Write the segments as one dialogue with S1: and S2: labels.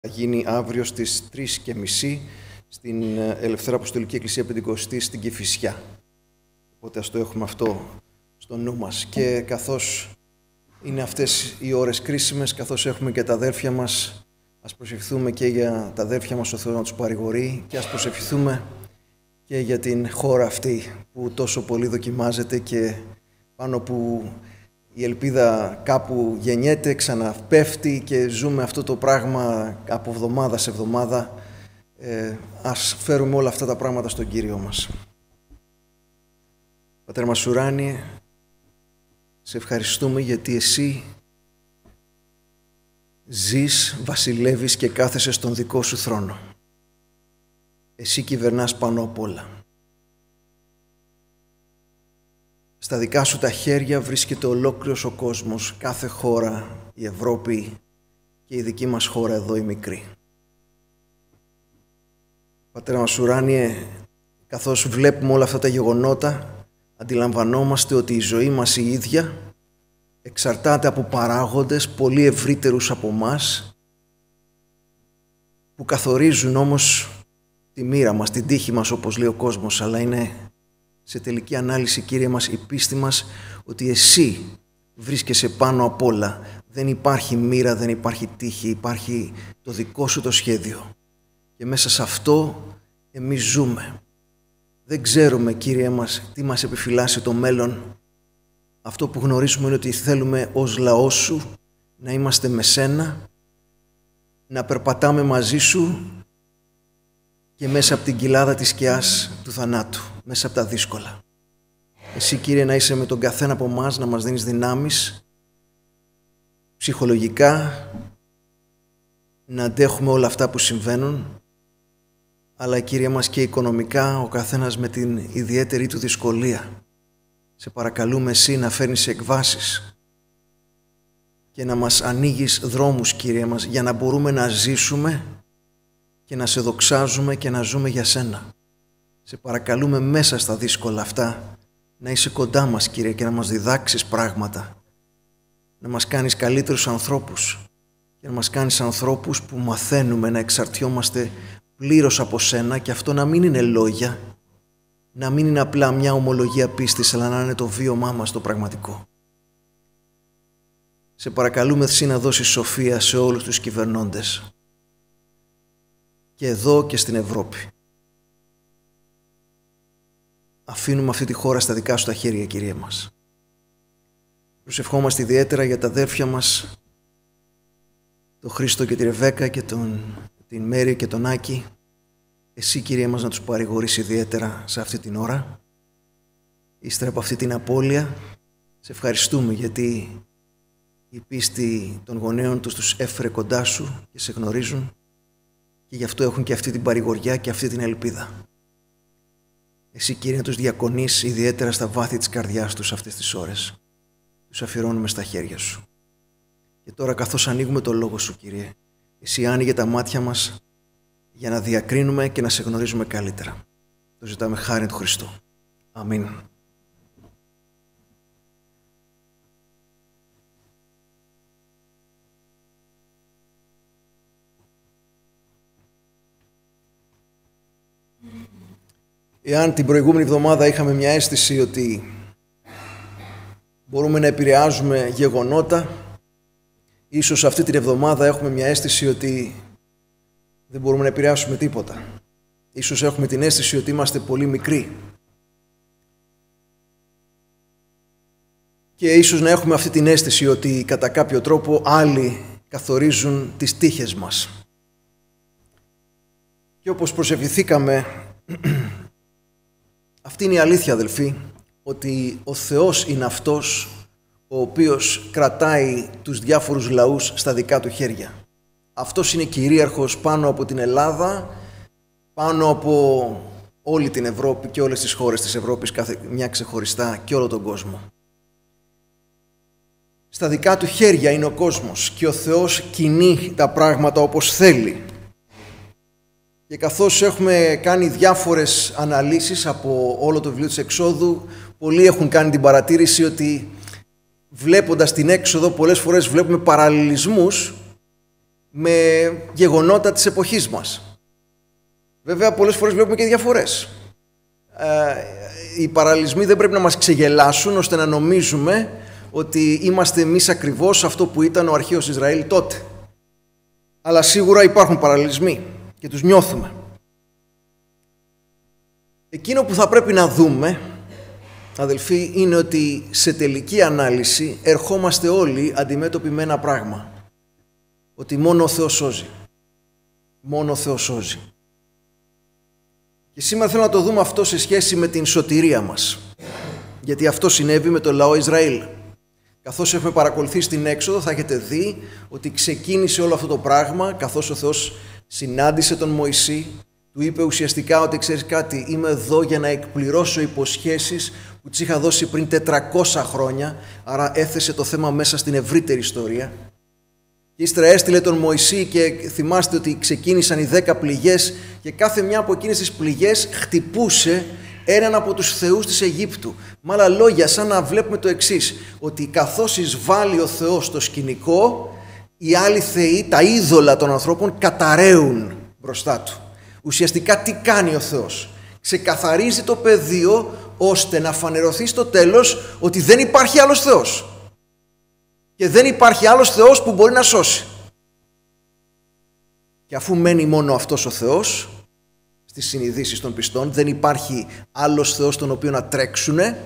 S1: Θα γίνει αύριο στις 3:30 στην Ελευθερά Αποστολική Εκκλησία Πεντηκοστή στην Κηφισιά. Οπότε ας το έχουμε αυτό στο νου μας. Και καθώς είναι αυτές οι ώρες κρίσιμες, καθώς έχουμε και τα αδέρφια μας, ας προσευχηθούμε και για τα αδέρφια μας, ο Θεός να τους παρηγορεί, και ας προσευχηθούμε και για την χώρα αυτή που τόσο πολύ δοκιμάζεται και πάνω που η ελπίδα κάπου γεννιέται, ξαναπέφτει και ζούμε αυτό το πράγμα από εβδομάδα σε εβδομάδα. Ας φέρουμε όλα αυτά τα πράγματα στον Κύριο μας. Πατέρα μας ουράνιε, σε ευχαριστούμε γιατί Εσύ ζεις, βασιλεύεις και κάθεσαι στον δικό Σου θρόνο. Εσύ κυβερνάς πάνω απ' όλα. Στα δικά Σου τα χέρια βρίσκεται ολόκληρος ο κόσμος, κάθε χώρα, η Ευρώπη και η δική μας χώρα εδώ η μικρή. Πατέρα μας ουράνιε, καθώς βλέπουμε όλα αυτά τα γεγονότα, αντιλαμβανόμαστε ότι η ζωή μας η ίδια εξαρτάται από παράγοντες πολύ ευρύτερους από μας, που καθορίζουν όμως τη μοίρα μας, την τύχη μας, όπως λέει ο κόσμος, αλλά είναι σε τελική ανάλυση, Κύριε μας, η πίστη μας ότι Εσύ βρίσκεσαι πάνω απ' όλα. Δεν υπάρχει μοίρα, δεν υπάρχει τύχη, υπάρχει το δικό Σου το σχέδιο. Και μέσα σε αυτό εμείς ζούμε. Δεν ξέρουμε, Κύριε μας, τι μας επιφυλάσσει το μέλλον. Αυτό που γνωρίζουμε είναι ότι θέλουμε ως λαός Σου να είμαστε με Σένα, να περπατάμε μαζί Σου και μέσα από την κοιλάδα της σκιάς του θανάτου, μέσα από τα δύσκολα. Εσύ, Κύριε, να είσαι με τον καθένα από εμάς, να μας δίνεις δυνάμεις ψυχολογικά, να αντέχουμε όλα αυτά που συμβαίνουν, αλλά, Κύριε μας, και οικονομικά, ο καθένας με την ιδιαίτερη του δυσκολία. Σε παρακαλούμε Εσύ να φέρνεις εκβάσεις και να μας ανοίγεις δρόμους, Κύριε μας, για να μπορούμε να ζήσουμε και να Σε δοξάζουμε και να ζούμε για Σένα. Σε παρακαλούμε μέσα στα δύσκολα αυτά να είσαι κοντά μας, Κύριε, και να μας διδάξεις πράγματα, να μας κάνεις καλύτερους ανθρώπους και να μας κάνεις ανθρώπους που μαθαίνουμε να εξαρτιόμαστε πλήρως από Σένα, και αυτό να μην είναι λόγια, να μην είναι απλά μια ομολογία πίστης, αλλά να είναι το βίωμά μας το πραγματικό. Σε παρακαλούμε Εσύ να δώσεις σοφία σε όλους τους κυβερνώντες, και εδώ και στην Ευρώπη. Αφήνουμε αυτή τη χώρα στα δικά Σου τα χέρια, Κύριε μας. Προσευχόμαστε ιδιαίτερα για τα αδέρφια μας, τον Χρήστο και τη Ρεβέκα και την Μέρη και τον Άκη. Εσύ, Κύριε μας, να τους παρηγορείς ιδιαίτερα σε αυτή την ώρα. Ύστερα από αυτή την απώλεια, σε ευχαριστούμε γιατί η πίστη των γονέων τους έφερε κοντά Σου και σε γνωρίζουν, και γι' αυτό έχουν και αυτή την παρηγοριά και αυτή την ελπίδα. Εσύ, Κύριε, να τους διακονείς ιδιαίτερα στα βάθη της καρδιάς τους αυτές τις ώρες. Τους αφιερώνουμε στα χέρια Σου. Και τώρα, καθώς ανοίγουμε το Λόγο Σου, Κύριε, Εσύ άνοιγε τα μάτια μας για να διακρίνουμε και να Σε γνωρίζουμε καλύτερα. Το ζητάμε χάριν του Χριστού. Αμήν. Εάν την προηγούμενη εβδομάδα είχαμε μια αίσθηση ότι μπορούμε να επηρεάζουμε γεγονότα, ίσως αυτή την εβδομάδα έχουμε μια αίσθηση ότι δεν μπορούμε να επηρεάσουμε τίποτα. Ίσως έχουμε την αίσθηση ότι είμαστε πολύ μικροί. Και ίσως να έχουμε αυτή την αίσθηση ότι κατά κάποιο τρόπο άλλοι καθορίζουν τις τύχες μας. Και όπως προσευχηθήκαμε, αυτή είναι η αλήθεια, αδελφοί, ότι ο Θεός είναι αυτός ο οποίος κρατάει τους διάφορους λαούς στα δικά Του χέρια. Αυτός είναι κυρίαρχος πάνω από την Ελλάδα, πάνω από όλη την Ευρώπη και όλες τις χώρες της Ευρώπης, κάθε μια ξεχωριστά, και όλο τον κόσμο. Στα δικά Του χέρια είναι ο κόσμος και ο Θεός κινεί τα πράγματα όπως θέλει. Και καθώς έχουμε κάνει διάφορες αναλύσεις από όλο το βιβλίο της Εξόδου, πολλοί έχουν κάνει την παρατήρηση ότι βλέποντας την έξοδο πολλές φορές βλέπουμε παραλληλισμούς με γεγονότα της εποχής μας. Βέβαια, πολλές φορές βλέπουμε και διαφορές. Οι παραλληλισμοί δεν πρέπει να μας ξεγελάσουν ώστε να νομίζουμε ότι είμαστε εμείς ακριβώς αυτό που ήταν ο αρχαίος Ισραήλ τότε. Αλλά σίγουρα υπάρχουν παραλληλισμοί και τους νιώθουμε. Εκείνο που θα πρέπει να δούμε, αδελφοί, είναι ότι σε τελική ανάλυση ερχόμαστε όλοι αντιμέτωποι με ένα πράγμα. Ότι μόνο ο Θεός σώζει. Μόνο ο Θεός σώζει. Και σήμερα θέλω να το δούμε αυτό σε σχέση με την σωτηρία μας. Γιατί αυτό συνέβη με το λαό Ισραήλ. Καθώς έχουμε παρακολουθήσει την Έξοδο, θα έχετε δει ότι ξεκίνησε όλο αυτό το πράγμα, καθώς ο Θεός συνάντησε τον Μωυσή, του είπε ουσιαστικά ότι ξέρεις κάτι, είμαι εδώ για να εκπληρώσω υποσχέσεις που τις είχα δώσει πριν 400 χρόνια, άρα έθεσε το θέμα μέσα στην ευρύτερη ιστορία. Και ύστερα έστειλε τον Μωυσή και θυμάστε ότι ξεκίνησαν οι 10 πληγές και κάθε μια από εκείνες τις πληγές χτυπούσε έναν από τους θεούς της Αιγύπτου. Με άλλα λόγια, σαν να βλέπουμε το εξής, ότι καθώς εισβάλλει ο Θεός στο σκηνικό, οι άλλοι θεοί, τα είδωλα των ανθρώπων, καταραίουν μπροστά του. Ουσιαστικά τι κάνει ο Θεός? Ξεκαθαρίζει το πεδίο ώστε να φανερωθεί στο τέλος ότι δεν υπάρχει άλλος Θεός. Και δεν υπάρχει άλλος Θεός που μπορεί να σώσει. Και αφού μένει μόνο αυτός ο Θεός, στις συνειδήσεις των πιστών, δεν υπάρχει άλλος Θεός τον οποίο να τρέξουνε,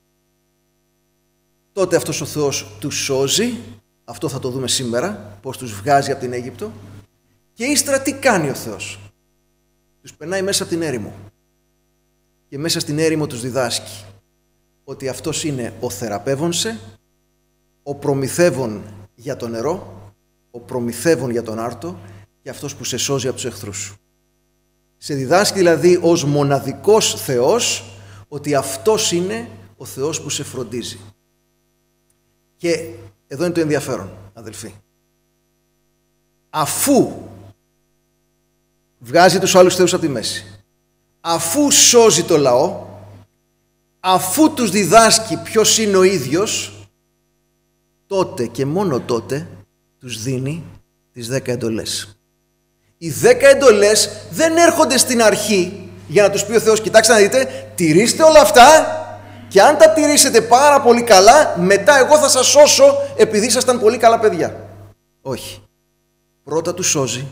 S1: τότε αυτός ο Θεός τους σώζει. Αυτό θα το δούμε σήμερα, πώς τους βγάζει από την Αίγυπτο. Και ύστερα τι κάνει ο Θεός? Τους περνάει μέσα από την έρημο. Και μέσα στην έρημο τους διδάσκει ότι αυτός είναι ο θεραπεύων-σε, ο προμηθεύων για το νερό, ο προμηθεύων για τον άρτο και αυτός που σε σώζει από τους εχθρούς σου. Σε διδάσκει δηλαδή ως μοναδικός Θεός ότι αυτός είναι ο Θεός που σε φροντίζει. Και εδώ είναι το ενδιαφέρον, αδελφοί. Αφού βγάζει τους άλλους θεούς από τη μέση, αφού σώζει το λαό, αφού τους διδάσκει ποιος είναι ο ίδιος, τότε και μόνο τότε τους δίνει τις 10 εντολές. Οι 10 εντολές δεν έρχονται στην αρχή για να τους πει ο Θεός, κοιτάξτε να δείτε, τηρήστε όλα αυτά και αν τα τηρήσετε πάρα πολύ καλά, μετά εγώ θα σας σώσω επειδή ήσασταν πολύ καλά παιδιά. Όχι. Πρώτα τους σώζει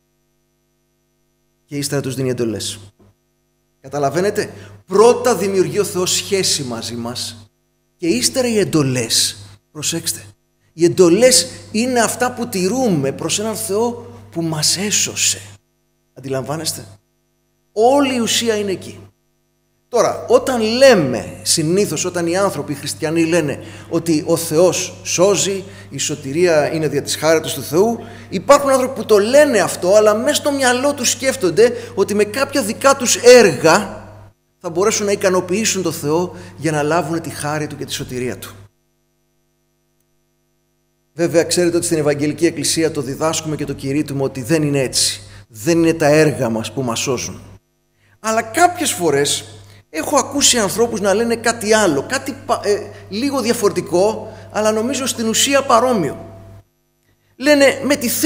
S1: και ύστερα τους δίνει εντολές. Καταλαβαίνετε, πρώτα δημιουργεί ο Θεός σχέση μαζί μας και ύστερα οι εντολές. Προσέξτε, οι εντολές είναι αυτά που τηρούμε προς έναν Θεό που μας έσωσε. Αντιλαμβάνεστε, όλη η ουσία είναι εκεί. Τώρα, όταν λέμε, συνήθως όταν οι άνθρωποι, οι χριστιανοί λένε ότι ο Θεός σώζει, η σωτηρία είναι δια της χάριτος του Θεού, υπάρχουν άνθρωποι που το λένε αυτό, αλλά μέσα στο μυαλό τους σκέφτονται ότι με κάποια δικά τους έργα θα μπορέσουν να ικανοποιήσουν το Θεό για να λάβουν τη χάρη Του και τη σωτηρία Του. Βέβαια, ξέρετε ότι στην Ευαγγελική Εκκλησία το διδάσκουμε και το κηρύττουμε ότι δεν είναι έτσι. Δεν είναι τα έργα μας που μας σώζουν. Αλλά κάποιες φορές έχω ακούσει ανθρώπους να λένε κάτι άλλο, κάτι λίγο διαφορετικό, αλλά νομίζω στην ουσία παρόμοιο. Λένε με τη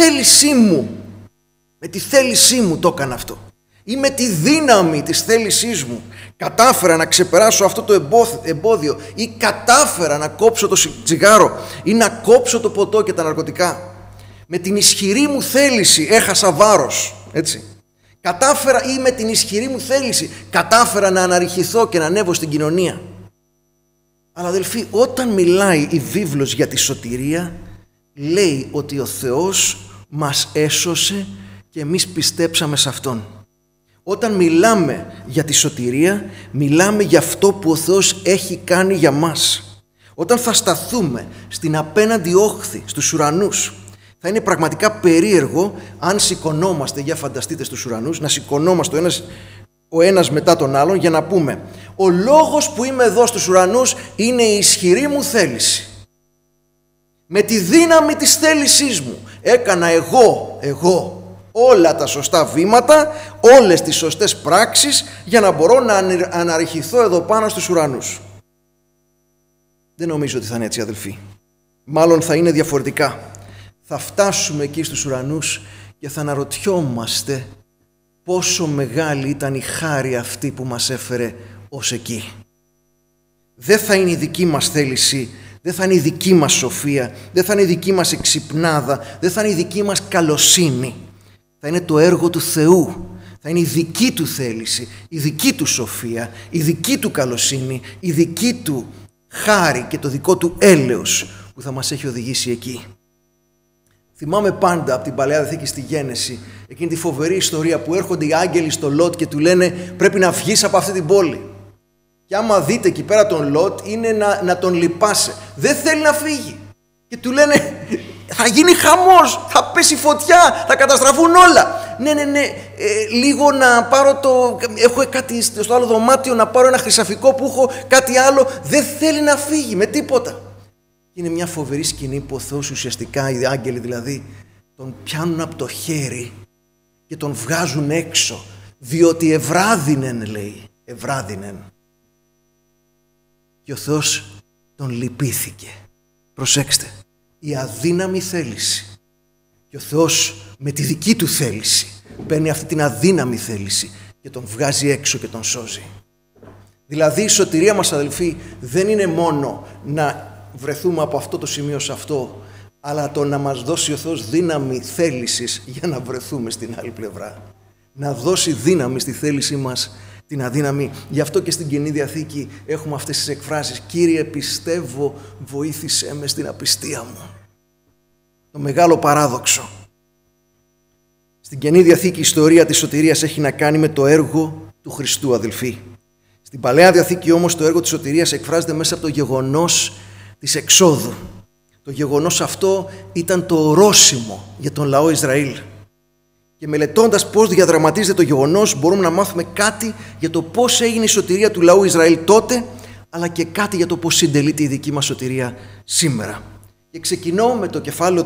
S1: θέλησή μου το έκανα αυτό. Ή με τη δύναμη της θέλησής μου κατάφερα να ξεπεράσω αυτό το εμπόδιο ή κατάφερα να κόψω το τσιγάρο ή να κόψω το ποτό και τα ναρκωτικά. Με την ισχυρή μου θέληση έχασα βάρος, έτσι. Κατάφερα ή με την ισχυρή μου θέληση κατάφερα να αναρριχηθώ και να ανέβω στην κοινωνία. Αλλά αδελφοί, όταν μιλάει η βίβλος για τη σωτηρία, λέει ότι ο Θεός μας έσωσε και εμείς πιστέψαμε σε Αυτόν. Όταν μιλάμε για τη σωτηρία, μιλάμε για αυτό που ο Θεός έχει κάνει για μας. Όταν θα σταθούμε στην απέναντι όχθη, στους ουρανούς, θα είναι πραγματικά περίεργο αν σηκωνόμαστε, για φανταστείτε στους ουρανούς, να σηκωνόμαστε ο ένας μετά τον άλλον για να πούμε «Ο λόγος που είμαι εδώ στους ουρανούς είναι η ισχυρή μου θέληση. Με τη δύναμη της θέλησής μου έκανα εγώ όλα τα σωστά βήματα, όλες τις σωστές πράξεις για να μπορώ να αναρριχηθώ εδώ πάνω στους ουρανούς». Δεν νομίζω ότι θα είναι έτσι, αδελφοί. Μάλλον θα είναι διαφορετικά. θα φτάσουμε εκεί στους ουρανούς και θα αναρωτιόμαστε πόσο μεγάλη ήταν η χάρη αυτή που μας έφερε ως εκεί. Δεν θα είναι η δική μας θέληση, δεν θα είναι η δική μας σοφία, δεν θα είναι η δική μας εξυπνάδα, δεν θα είναι η δική μας καλοσύνη. Θα είναι το έργο του Θεού, θα είναι η δική του θέληση, η δική του σοφία, η δική του καλοσύνη, η δική του χάρη και το δικό του έλεος που θα μας έχει οδηγήσει εκεί. Θυμάμαι πάντα από την Παλαιά Διαθήκη στη Γένεση εκείνη τη φοβερή ιστορία που έρχονται οι άγγελοι στο Λότ και του λένε πρέπει να βγεις από αυτή την πόλη. Και άμα δείτε εκεί πέρα τον Λότ είναι να τον λυπάσαι. Δεν θέλει να φύγει. Και του λένε θα γίνει χαμός, θα πέσει φωτιά, θα καταστραφούν όλα. Ναι, λίγο να πάρω έχω κάτι στο άλλο δωμάτιο, να πάρω ένα χρυσαφικό που έχω, κάτι άλλο. Δεν θέλει να φύγει με τίποτα. Είναι μια φοβερή σκηνή που ο Θεός ουσιαστικά, οι άγγελοι δηλαδή, τον πιάνουν από το χέρι και τον βγάζουν έξω, διότι ευράδυνεν, λέει, ευράδυνεν. Και ο Θεός τον λυπήθηκε. Προσέξτε, η αδύναμη θέληση. Και ο Θεός με τη δική του θέληση παίρνει αυτή την αδύναμη θέληση και τον βγάζει έξω και τον σώζει. Δηλαδή η σωτηρία μας, αδελφοί, δεν είναι μόνο να βρεθούμε από αυτό το σημείο σε αυτό, αλλά το να μας δώσει ο Θεός δύναμη θέλησης για να βρεθούμε στην άλλη πλευρά. Να δώσει δύναμη στη θέλησή μας την αδύναμη. Γι' αυτό και στην Καινή Διαθήκη έχουμε αυτές τις εκφράσεις. Κύριε, πιστεύω, βοήθησέ με στην απιστία μου. Το μεγάλο παράδοξο. Στην Καινή Διαθήκη η ιστορία της σωτηρίας έχει να κάνει με το έργο του Χριστού, αδελφοί. Στην Παλαιά Διαθήκη όμως το έργο της σωτηρίας εκφράζεται μέσα από το γεγονός της εξόδου. Το γεγονός αυτό ήταν το ορόσημο για τον λαό Ισραήλ. Και μελετώντας πώς διαδραματίζεται το γεγονός, μπορούμε να μάθουμε κάτι για το πώς έγινε η σωτηρία του λαού Ισραήλ τότε, αλλά και κάτι για το πώς συντελείται η δική μας σωτηρία σήμερα. Και ξεκινώ με το κεφάλαιο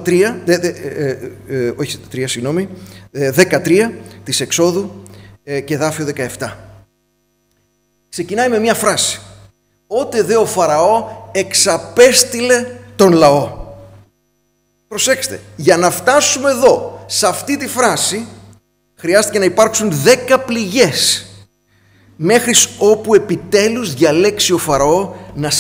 S1: 13 της Εξόδου και εδάφιο 17. Ξεκινάει με μια φράση. «Ότε δε ο Φαραώ εξαπέστειλε τον λαό». Προσέξτε, για να φτάσουμε εδώ, σε αυτή τη φράση, χρειάστηκε να υπάρξουν 10 πληγές, μέχρι όπου επιτέλους διαλέξει ο Φαραώ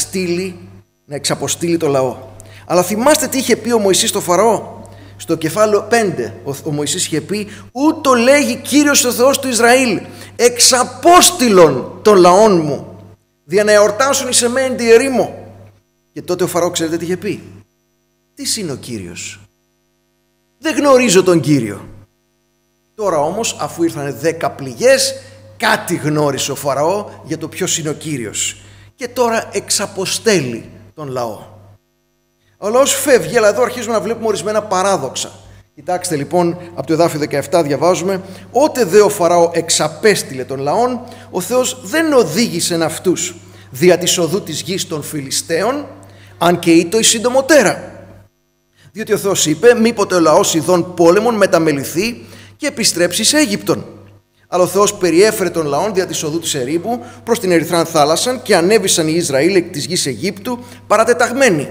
S1: να εξαποστείλει το λαό. Αλλά θυμάστε τι είχε πει ο Μωυσής στο Φαραώ. Στο κεφάλαιο 5 ο Μωυσής είχε πει «Ούτω λέγει Κύριος ο Θεός του Ισραήλ, εξαπόστειλον των λαών μου, δια να εορτάσουν εις εμέν τη ερήμο». Και τότε ο Φαραώ ξέρετε τι είχε πει. Τι είναι ο Κύριος? Δεν γνωρίζω τον Κύριο. Τώρα όμως, αφού ήρθαν 10 πληγές, κάτι γνώρισε ο Φαραώ για το ποιος είναι ο Κύριος. Και τώρα εξαποστέλει τον λαό. Ο λαός φεύγει, αλλά εδώ αρχίζουμε να βλέπουμε ορισμένα παράδοξα. Κοιτάξτε λοιπόν, από το εδάφιο 17 διαβάζουμε «Ότε δε ο Φαραώ εξαπέστειλε τον λαόν, ο Θεός δεν οδήγησε αυτούς δια της οδού της γης των Φιλιστέων, αν και ήτο η συντομοτέρα. Διότι ο Θεός είπε, μήποτε ο λαός ειδών πόλεμων μεταμεληθεί και επιστρέψει σε Αίγυπτον. Αλλά ο Θεός περιέφερε τον λαόν δια της οδού της ερήπου προς την Ερυθράν θάλασσαν και ανέβησαν οι Ισραήλ εκ της γης Αιγύπτου παρατεταγμένοι».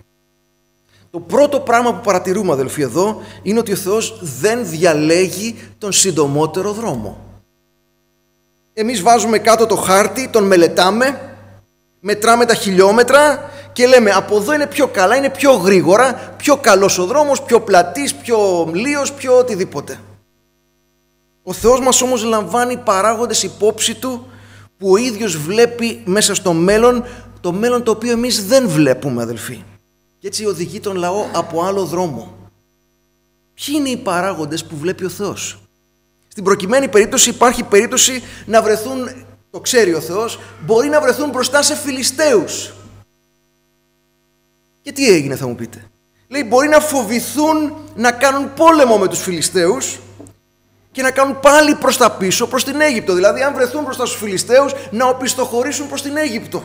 S1: Το πρώτο πράγμα που παρατηρούμε, αδελφοί, εδώ είναι ότι ο Θεός δεν διαλέγει τον συντομότερο δρόμο. Εμείς βάζουμε κάτω το χάρτη, τον μελετάμε, μετράμε τα χιλιόμετρα και λέμε από εδώ είναι πιο καλά, είναι πιο γρήγορα, πιο καλός ο δρόμος, πιο πλατής, πιο λίος, πιο οτιδήποτε. Ο Θεός μας όμως λαμβάνει παράγοντες υπόψη του που ο ίδιος βλέπει μέσα στο μέλλον, το μέλλον το οποίο εμείς δεν βλέπουμε, αδελφοί. Και έτσι οδηγεί τον λαό από άλλο δρόμο. Ποιοι είναι οι παράγοντες που βλέπει ο Θεός? Στην προκειμένη περίπτωση υπάρχει περίπτωση να βρεθούν, το ξέρει ο Θεός, μπορεί να βρεθούν μπροστά σε Φιλιστέους. Και τι έγινε, θα μου πείτε? Λέει μπορεί να φοβηθούν να κάνουν πόλεμο με τους Φιλιστέους και να κάνουν πάλι προς τα πίσω, προς την Αίγυπτο. Δηλαδή αν βρεθούν μπροστά στους Φιλιστέους να οπισθοχωρήσουν προς την Αίγυπτο.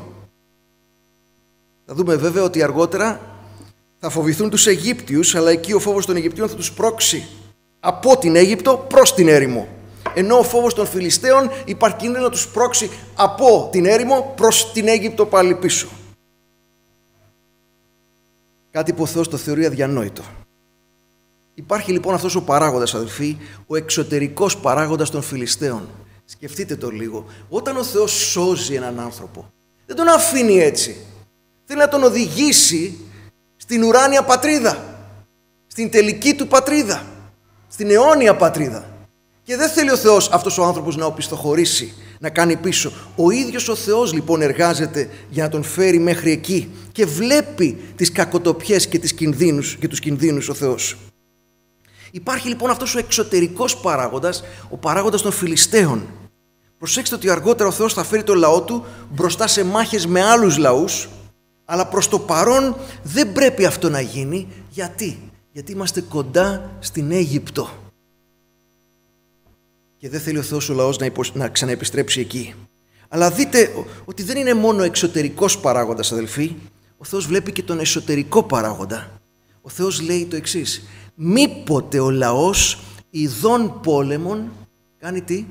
S1: Θα δούμε βέβαια ότι αργότερα θα φοβηθούν τους Αιγύπτιους, αλλά εκεί ο φόβος των Αιγυπτίων θα τους πρόξει από την Αίγυπτο προς την έρημο. Ενώ ο φόβος των Φιλιστέων υπάρχει κίνδυνο να τους πρόξει από την έρημο προς την Αίγυπτο πάλι πίσω. Κάτι που ο Θεός το θεωρεί αδιανόητο. Υπάρχει λοιπόν αυτός ο παράγοντας, αδελφοί, ο εξωτερικός παράγοντας των Φιλιστέων. Σκεφτείτε το λίγο. Όταν ο Θεός σώζει έναν άνθρωπο, δεν τον αφήνει έτσι. Θέλει να τον οδηγήσει στην ουράνια πατρίδα, στην τελική του πατρίδα, στην αιώνια πατρίδα. Και δεν θέλει ο Θεός αυτός ο άνθρωπος να οπισθοχωρήσει, να κάνει πίσω. Ο ίδιος ο Θεός λοιπόν εργάζεται για να τον φέρει μέχρι εκεί και βλέπει τις κακοτοπιές και τους κινδύνους ο Θεός. Υπάρχει λοιπόν αυτός ο εξωτερικός παράγοντας, ο παράγοντας των Φιλιστέων. Προσέξτε ότι αργότερα ο Θεός θα φέρει το λαό του μπροστά σε μάχες με άλλους λαούς, αλλά προς το παρόν δεν πρέπει αυτό να γίνει. Γιατί είμαστε κοντά στην Αίγυπτο και δεν θέλει ο Θεός ο λαός να ξαναεπιστρέψει εκεί. Αλλά δείτε ότι δεν είναι μόνο εξωτερικός παράγοντας, αδελφοί. Ο Θεός βλέπει και τον εσωτερικό παράγοντα. Ο Θεός λέει το εξής: μήποτε ο λαός ειδών πόλεμων κάνει τι?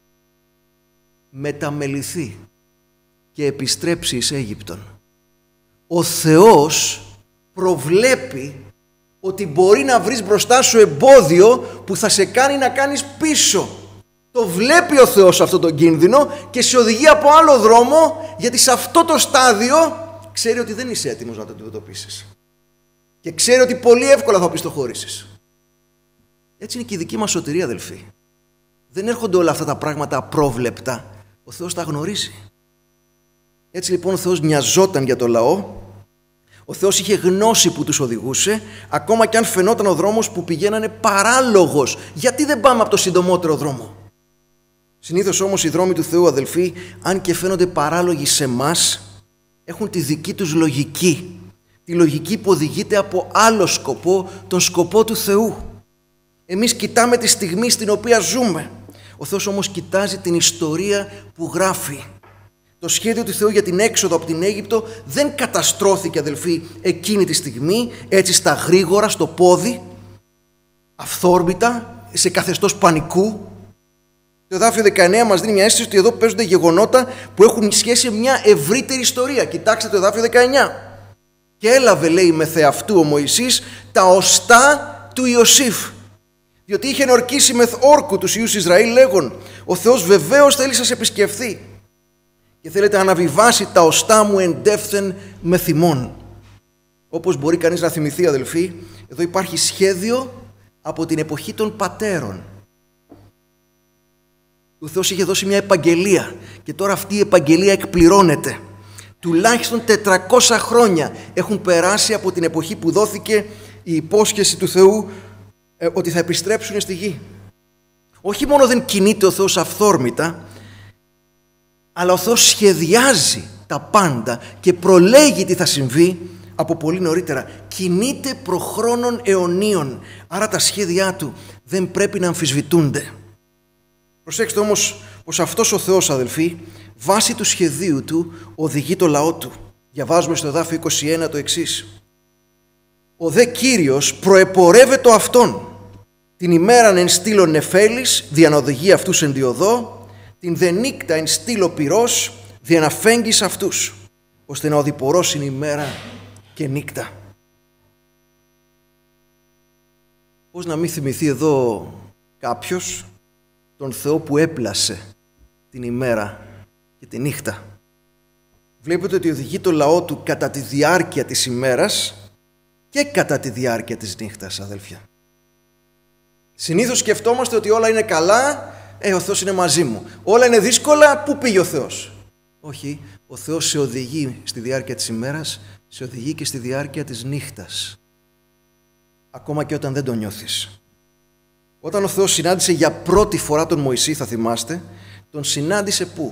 S1: Μεταμεληθεί και επιστρέψει εις Αίγυπτον. Ο Θεός προβλέπει ότι μπορεί να βρεις μπροστά σου εμπόδιο που θα σε κάνει να κάνεις πίσω. Το βλέπει ο Θεός αυτό τον κίνδυνο και σε οδηγεί από άλλο δρόμο, γιατί σε αυτό το στάδιο ξέρει ότι δεν είσαι έτοιμος να το αντιμετωπίσεις. Και ξέρει ότι πολύ εύκολα θα οπισθοχωρήσεις. Έτσι είναι και η δική μας σωτηρία, αδελφοί. Δεν έρχονται όλα αυτά τα πράγματα απρόβλεπτα. Ο Θεός τα γνωρίζει. Έτσι λοιπόν ο Θεός νοιαζόταν για το λαό. Ο Θεός είχε γνώση που τους οδηγούσε, ακόμα και αν φαινόταν ο δρόμος που πηγαίνανε παράλογος. Γιατί δεν πάμε από το συντομότερο δρόμο? Συνήθως όμως οι δρόμοι του Θεού, αδελφοί, αν και φαίνονται παράλογοι σε εμάς, έχουν τη δική τους λογική. Τη λογική που οδηγείται από άλλο σκοπό, τον σκοπό του Θεού. Εμείς κοιτάμε τη στιγμή στην οποία ζούμε. Ο Θεός όμως κοιτάζει την ιστορία που γράφει. Το σχέδιο του Θεού για την έξοδο από την Αίγυπτο δεν καταστρώθηκε, αδελφοί, εκείνη τη στιγμή, έτσι στα γρήγορα, στο πόδι, αυθόρμητα, σε καθεστώς πανικού. Το εδάφιο 19 μας δίνει μια αίσθηση ότι εδώ παίζονται γεγονότα που έχουν σχέση με μια ευρύτερη ιστορία. Κοιτάξτε το εδάφιο 19. Και έλαβε, λέει, με θεαυτού ο Μωυσής τα οστά του Ιωσήφ, διότι είχε ενορκήσει με όρκου τους Υιούς Ισραήλ, λέγον: ο Θεός βεβαίως θέλει σας επισκεφθεί και θέλετε να αναβιβάσει τα οστά μου εντεύθεν με θυμών. Όπως μπορεί κανείς να θυμηθεί, αδελφοί, εδώ υπάρχει σχέδιο από την εποχή των πατέρων. Ο Θεός είχε δώσει μια επαγγελία και τώρα αυτή η επαγγελία εκπληρώνεται. Τουλάχιστον 400 χρόνια έχουν περάσει από την εποχή που δόθηκε η υπόσχεση του Θεού ότι θα επιστρέψουν στη γη. Όχι μόνο δεν κινείται ο Θεός αυθόρμητα, αλλά ο Θεός σχεδιάζει τα πάντα και προλέγει τι θα συμβεί από πολύ νωρίτερα. Κινείται προχρόνων αιωνίων, άρα τα σχέδιά του δεν πρέπει να αμφισβητούνται. Προσέξτε όμως πως αυτός ο Θεός, αδελφοί, βάσει του σχεδίου του οδηγεί το λαό του. Διαβάζουμε στο εδάφιο 21 το εξής: ο δε Κύριος προεπορεύεται αυτόν την ημέραν εν στήλο νεφέλης, δια να οδηγεί αυτούς εν διοδό, την δε νύκτα εν στήλο πυρός, δια να φέγγεις αυτούς, ώστε να οδηπορώσουν ημέρα και νύκτα. Πώς να μην θυμηθεί εδώ κάποιος τον Θεό που έπλασε την ημέρα και τη νύχτα? Βλέπετε ότι οδηγεί το λαό του κατά τη διάρκεια της ημέρας και κατά τη διάρκεια της νύχτας, αδέλφια. Συνήθως σκεφτόμαστε ότι όλα είναι καλά, ο Θεός είναι μαζί μου. Όλα είναι δύσκολα, πού πήγε ο Θεός? Όχι, ο Θεός σε οδηγεί στη διάρκεια της ημέρας, σε οδηγεί και στη διάρκεια της νύχτας. Ακόμα και όταν δεν το νιώθεις. Όταν ο Θεός συνάντησε για πρώτη φορά τον Μωυσή, θα θυμάστε, τον συνάντησε πού?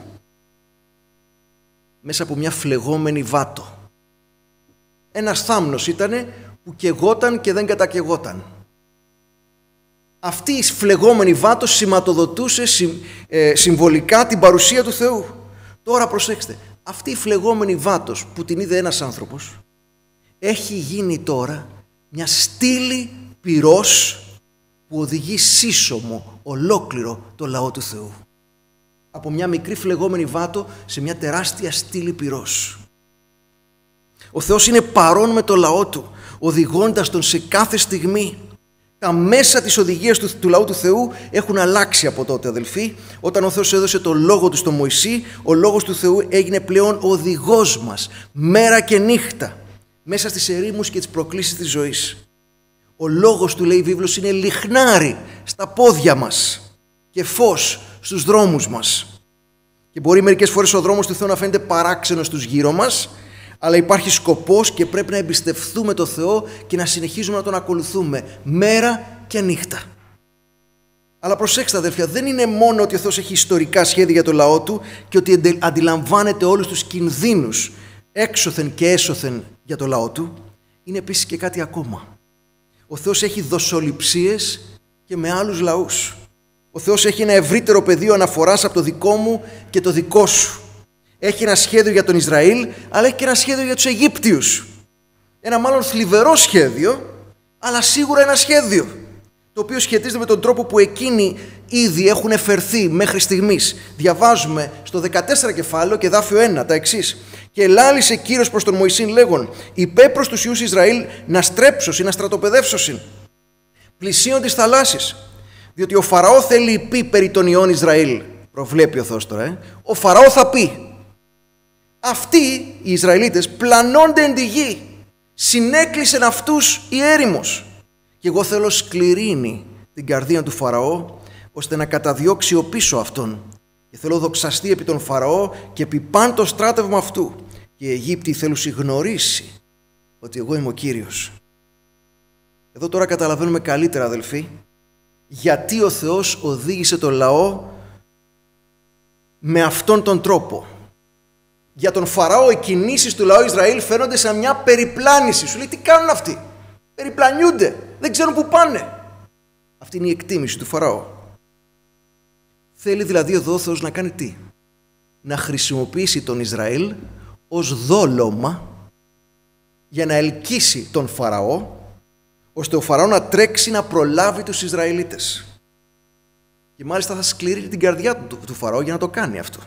S1: Μέσα από μια φλεγόμενη βάτο. Ένας θάμνος ήτανε που καιγόταν και δεν κατακαιγόταν. Αυτή η φλεγόμενη βάτος σηματοδοτούσε συμβολικά την παρουσία του Θεού. Τώρα προσέξτε, αυτή η φλεγόμενη βάτος που την είδε ένας άνθρωπος έχει γίνει τώρα μια στήλη πυρός που οδηγεί σύσσωμο ολόκληρο το λαό του Θεού. Από μια μικρή φλεγόμενη βάτο σε μια τεράστια στήλη πυρός. Ο Θεός είναι παρόν με το λαό του, οδηγώντας τον σε κάθε στιγμή. Τα μέσα της οδηγίας του λαού του Θεού έχουν αλλάξει από τότε, αδελφοί. Όταν ο Θεός έδωσε το λόγο του στο Μωυσή, ο λόγος του Θεού έγινε πλέον οδηγός μας, μέρα και νύχτα, μέσα στις ερήμους και τις προκλήσεις της ζωής. Ο λόγος του, λέει η βίβλος, είναι λιχνάρι στα πόδια μας και φως στους δρόμους μας. Και μπορεί μερικές φορές ο δρόμος του Θεού να φαίνεται παράξενος στους γύρω μας, αλλά υπάρχει σκοπός και πρέπει να εμπιστευτούμε το Θεό και να συνεχίζουμε να τον ακολουθούμε μέρα και νύχτα. Αλλά προσέξτε, αδέλφια, δεν είναι μόνο ότι ο Θεός έχει ιστορικά σχέδια για το λαό του και ότι αντιλαμβάνεται όλους τους κινδύνους έξωθεν και έσωθεν για το λαό του. Είναι επίσης και κάτι ακόμα. Ο Θεός έχει δοσοληψίες και με άλλους λαούς. Ο Θεός έχει ένα ευρύτερο πεδίο αναφοράς από το δικό μου και το δικό σου. Έχει ένα σχέδιο για τον Ισραήλ, αλλά έχει και ένα σχέδιο για τους Αιγύπτιους. Ένα μάλλον θλιβερό σχέδιο, αλλά σίγουρα ένα σχέδιο, το οποίο σχετίζεται με τον τρόπο που εκείνοι ήδη έχουν εφερθεί μέχρι στιγμής. Διαβάζουμε στο 14 κεφάλαιο και εδάφιο 1 τα εξής. «Και ελάλησε Κύριος προς τον Μωυσήν λέγον, υπέ προς τους Υιούς Ισραήλ να στρέψωσιν, να στρατοπεδεύσωσιν, πλησίον της θαλάσσης, διότι ο Φαραώ θέλει πει περί των Υιών Ισραήλ». Προβλέπει ο Θεός τώρα, Ο Φαραώ θα πει. Αυτοί οι Ισραηλίτες πλανώνται εν τη γη, συνέκλεισεν αυτούς η έρημος. Και εγώ θέλω σκληρύνει την καρδία του Φαραώ, ώστε να καταδιώξει ο πίσω αυτόν. Και θέλω δοξαστεί επί τον Φαραώ και επί παν το στράτευμα αυτού. Και οι Αιγύπτιοι θέλουν γνωρίσει ότι εγώ είμαι ο Κύριος. Εδώ τώρα καταλαβαίνουμε καλύτερα, αδελφοί, γιατί ο Θεός οδήγησε τον λαό με αυτόν τον τρόπο. Για τον Φαραώ οι κινήσεις του λαού Ισραήλ φαίνονται σαν μια περιπλάνηση. Σου λέει, τι κάνουν αυτοί? Περιπλανιούνται, δεν ξέρουν που πάνε. Αυτή είναι η εκτίμηση του Φαραώ. Θέλει δηλαδή εδώ ο Θεός να κάνει τι? Να χρησιμοποιήσει τον Ισραήλ ως δόλωμα για να ελκύσει τον Φαραώ, ώστε ο Φαραώ να τρέξει να προλάβει τους Ισραηλίτες. Και μάλιστα θα σκληρύνει την καρδιά του Φαραώ για να το κάνει αυτό.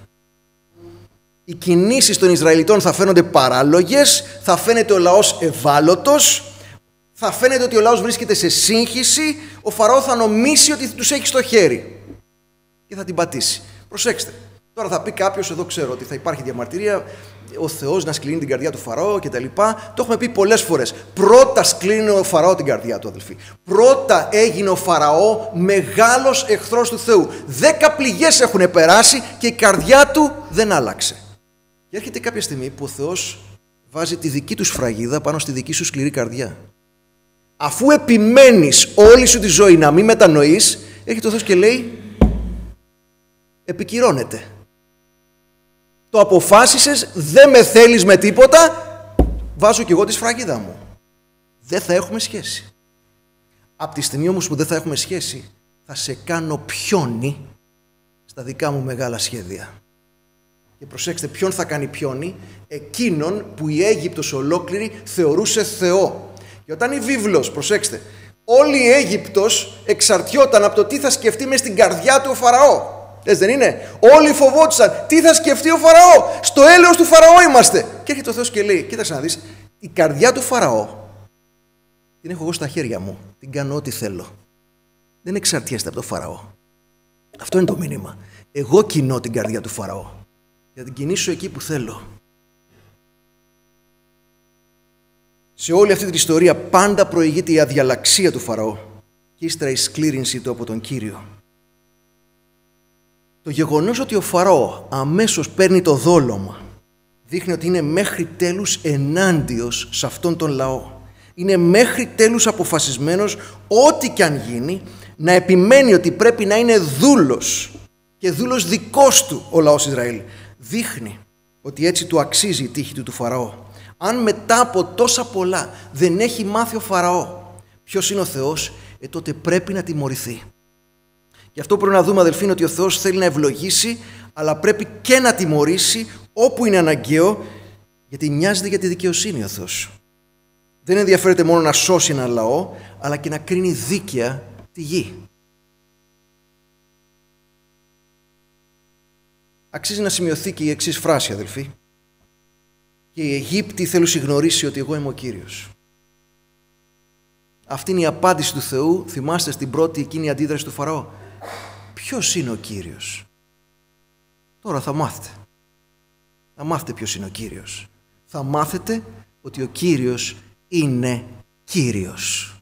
S1: Οι κινήσεις των Ισραηλιτών θα φαίνονται παράλογες, θα φαίνεται ο λαός ευάλωτος, θα φαίνεται ότι ο λαός βρίσκεται σε σύγχυση, ο Φαραώ θα νομίσει ότι τους έχει στο χέρι και θα την πατήσει. Προσέξτε, τώρα θα πει κάποιος, εδώ ξέρω ότι θα υπάρχει διαμαρτυρία, ο Θεός να σκληρύνει την καρδιά του Φαραώ κτλ. Το έχουμε πει πολλές φορές. Πρώτα σκληρύνει ο Φαραώ την καρδιά του, αδελφοί. Πρώτα έγινε ο Φαραώ μεγάλος εχθρός του Θεού. 10 πληγές έχουν περάσει και η καρδιά του δεν άλλαξε. Και έρχεται κάποια στιγμή που ο Θεός βάζει τη δική του σφραγίδα πάνω στη δική σου σκληρή καρδιά. Αφού επιμένεις όλη σου τη ζωή να μην μετανοείς, έρχεται ο Θεός και λέει, επικυρώνεται. Το αποφάσισες, δεν με θέλεις με τίποτα, βάζω κι εγώ τη σφραγίδα μου. Δεν θα έχουμε σχέση. Από τη στιγμή όμως που δεν θα έχουμε σχέση, θα σε κάνω πιόνι στα δικά μου μεγάλα σχέδια. Και προσέξτε, ποιον θα κάνει πιόνι? Εκείνον που η Αίγυπτος ολόκληρη θεωρούσε Θεό. Και όταν η βίβλος, προσέξτε, όλη η Αίγυπτος εξαρτιόταν από το τι θα σκεφτεί μες στην καρδιά του ο Φαραώ. Έτσι δεν είναι? Όλοι φοβόντουσαν τι θα σκεφτεί ο Φαραώ. Στο έλεος του Φαραώ είμαστε. Και έρχεται ο Θεός και λέει, κοίταξε να δεις, η καρδιά του Φαραώ την έχω εγώ στα χέρια μου. Την κάνω ό,τι θέλω. Δεν εξαρτιέστε από το Φαραώ. Αυτό είναι το μήνυμα. Εγώ κινώ την καρδιά του Φαραώ. Για την κινήσω εκεί που θέλω. Σε όλη αυτή την ιστορία πάντα προηγείται η αδιαλαξία του Φαραώ και ύστερα η σκλήρυνση του από τον Κύριο. Το γεγονός ότι ο Φαραώ αμέσως παίρνει το δόλωμα δείχνει ότι είναι μέχρι τέλους ενάντιος σε αυτόν τον λαό. Είναι μέχρι τέλους αποφασισμένος, ό,τι και αν γίνει, να επιμένει ότι πρέπει να είναι δούλος και δούλος δικός του ο λαός Ισραήλ. Δείχνει ότι έτσι του αξίζει η τύχη του Φαραώ. Αν μετά από τόσα πολλά δεν έχει μάθει ο Φαραώ ποιος είναι ο Θεός, τότε πρέπει να τιμωρηθεί. Γι' αυτό πρέπει να δούμε, αδελφοί, ότι ο Θεός θέλει να ευλογήσει, αλλά πρέπει και να τιμωρήσει όπου είναι αναγκαίο, γιατί νοιάζεται για τη δικαιοσύνη ο Θεός. Δεν ενδιαφέρεται μόνο να σώσει ένα λαό, αλλά και να κρίνει δίκαια τη γη. Αξίζει να σημειωθεί και η εξής φράση, αδελφοί. Και οι Αιγύπτιοι θέλουν γνωρίσει ότι εγώ είμαι ο Κύριος. Αυτή είναι η απάντηση του Θεού. Θυμάστε στην πρώτη εκείνη αντίδραση του Φαραώ. Ποιος είναι ο Κύριος? Τώρα θα μάθετε. Θα μάθετε ποιος είναι ο Κύριος. Θα μάθετε ότι ο Κύριος είναι Κύριος.